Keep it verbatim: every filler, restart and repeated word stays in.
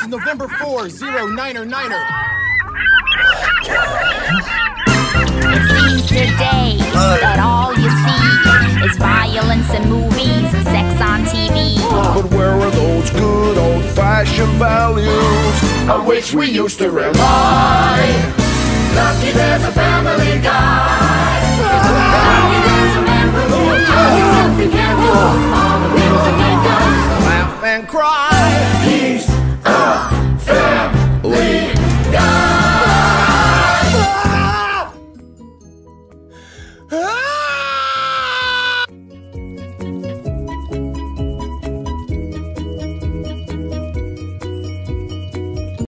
November fourth, zero niner niner. It seems today that all you see is violence in movies and sex on T V. But where are those good old-fashioned values on which we used to rely? Lucky there's a Family Guy. Lucky there's a man who knows something can do all the things that he does. Laugh and cry.